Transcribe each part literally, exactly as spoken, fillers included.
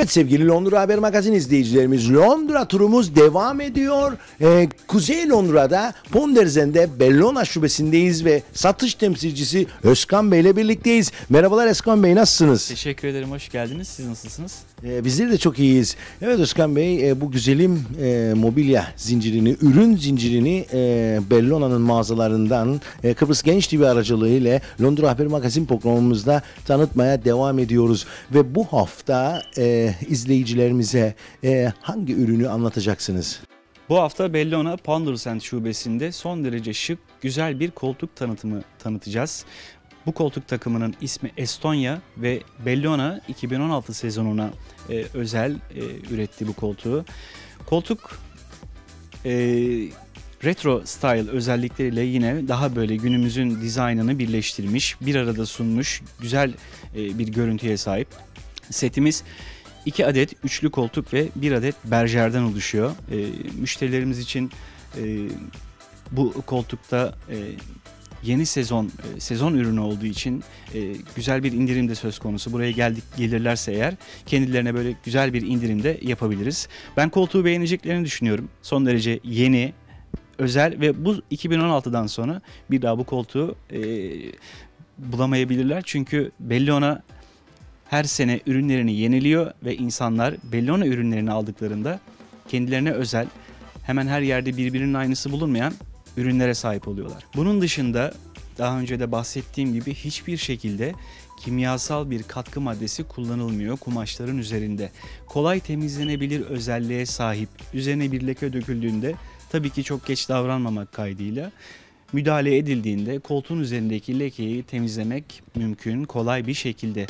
Evet sevgili Londra Haber Magazin izleyicilerimiz, Londra turumuz devam ediyor. Ee, Kuzey Londra'da Ponderzen'de Bellona şubesindeyiz ve satış temsilcisi Özkan Bey ile birlikteyiz. Merhabalar Özkan Bey, nasılsınız? Teşekkür ederim, hoş geldiniz. Siz nasılsınız? Ee, bizler de çok iyiyiz. Evet Özkan Bey, e, bu güzelim e, mobilya zincirini, ürün zincirini e, Bellona'nın mağazalarından e, Kıbrıs Genç T V aracılığıyla Londra Haber Magazin programımızda tanıtmaya devam ediyoruz. Ve bu hafta e, izleyicilerimize e, hangi ürünü anlatacaksınız? Bu hafta Bellona Pondersend şubesinde son derece şık, güzel bir koltuk tanıtımı tanıtacağız. Bu koltuk takımının ismi Estonya ve Bellona iki bin on altı sezonuna e, özel e, üretti bu koltuğu. Koltuk e, retro style özellikleriyle yine daha böyle günümüzün dizaynını birleştirmiş, bir arada sunmuş, güzel e, bir görüntüye sahip. Setimiz iki adet üçlü koltuk ve bir adet berjerden oluşuyor. E, müşterilerimiz için e, bu koltukta e, yeni sezon e, sezon ürünü olduğu için e, güzel bir indirim de söz konusu. Buraya geldik gelirlerse eğer kendilerine böyle güzel bir indirim de yapabiliriz. Ben koltuğu beğeneceklerini düşünüyorum. Son derece yeni, özel ve bu iki bin on altıdan sonra bir daha bu koltuğu e, bulamayabilirler. Çünkü Bellona her sene ürünlerini yeniliyor ve insanlar Bellona ürünlerini aldıklarında kendilerine özel, hemen her yerde birbirinin aynısı bulunmayan ürünlere sahip oluyorlar. Bunun dışında daha önce de bahsettiğim gibi hiçbir şekilde kimyasal bir katkı maddesi kullanılmıyor kumaşların üzerinde. Kolay temizlenebilir özelliğe sahip. Üzerine bir leke döküldüğünde tabii ki çok geç davranmamak kaydıyla müdahale edildiğinde koltuğun üzerindeki lekeyi temizlemek mümkün, kolay bir şekilde.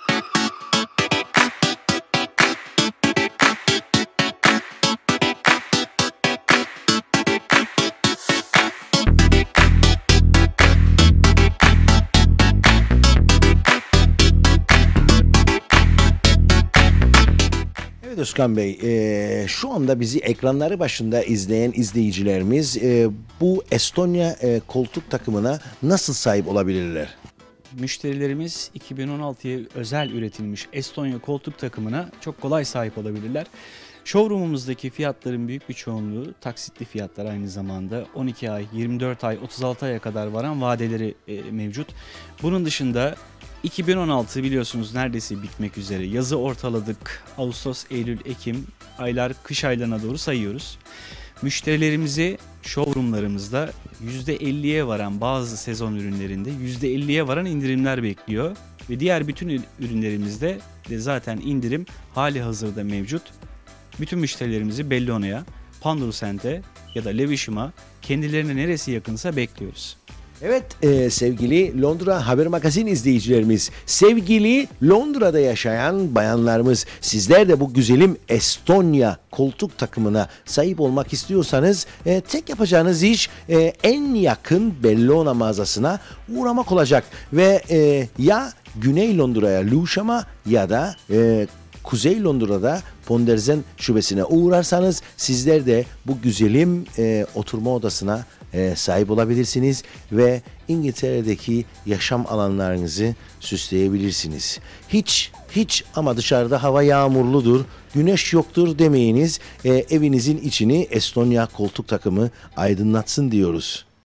Evet Özkan Bey, e, şu anda bizi ekranları başında izleyen izleyicilerimiz e, bu Estonya e, koltuk takımına nasıl sahip olabilirler? Müşterilerimiz iki bin on altıya özel üretilmiş Estonya koltuk takımına çok kolay sahip olabilirler. Showroom'umuzdaki fiyatların büyük bir çoğunluğu taksitli fiyatlar, aynı zamanda on iki ay, yirmi dört ay, otuz altı aya kadar varan vadeleri e, mevcut. Bunun dışında iki bin on altı biliyorsunuz neredeyse bitmek üzere. Yazı ortaladık. Ağustos, Eylül, Ekim aylar, kış aylarına doğru sayıyoruz. Müşterilerimizi showroomlarımızda yüzde elliye varan, bazı sezon ürünlerinde yüzde elliye varan indirimler bekliyor. Ve diğer bütün ürünlerimizde de zaten indirim hali hazırda mevcut. Bütün müşterilerimizi Bellona'ya, Pondersend'e ya da Levisham'a, kendilerine neresi yakınsa bekliyoruz. Evet e, sevgili Londra Haber Magazin izleyicilerimiz, sevgili Londra'da yaşayan bayanlarımız, sizler de bu güzelim Estonya koltuk takımına sahip olmak istiyorsanız e, tek yapacağınız iş e, en yakın Bellona mağazasına uğramak olacak ve e, ya Güney Londra'ya Levisham'a ya da e, Kuzey Londra'da Ponderzend şubesine uğrarsanız sizler de bu güzelim e, oturma odasına e, sahip olabilirsiniz ve İngiltere'deki yaşam alanlarınızı süsleyebilirsiniz. Hiç hiç ama dışarıda hava yağmurludur, güneş yoktur demeyiniz, e, evinizin içini Estonya koltuk takımı aydınlatsın diyoruz.